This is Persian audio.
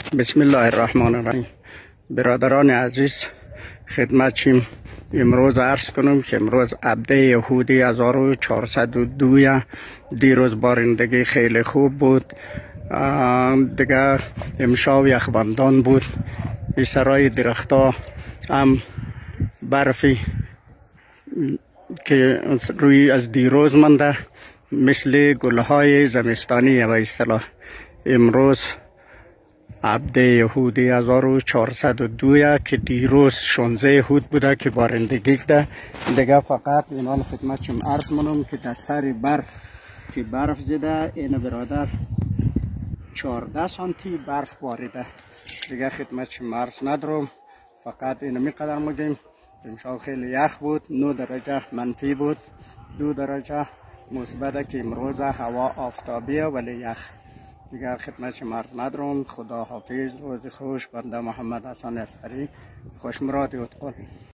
بسم الله الرحمن الرحیم. برادران عزیز، خدمت چیم امروز عرض کنم که امروز عبده یهودی 1402 دیروز بارندگی خیلی خوب بود. دیگه امشب یخبندان بود. این سرای درختها هم برفی که روی از دیروز مانده مثل گلهای زمستانی و اصطلاح. امروز عبده یهودی 1402 که دیروز 16 یهود بوده که بارندگی ده. دیگه فقط اینال خدمت شما عرض منم که در سر برف زده. این برادر 14 سانتی برف باریده. دیگه خدمت شما عرض ندارم، فقط اینو میقدر میگیم. امشب خیلی یخ بود، 9 درجه منفی بود، 2 درجه مثبت که امروز هوا آفتابیه ولی یخ. دیگه خدمت شما عرض ندارم. خدا حافظ، روز خوش. بنده محمد حسن عسکری، خوش مراد اتقال.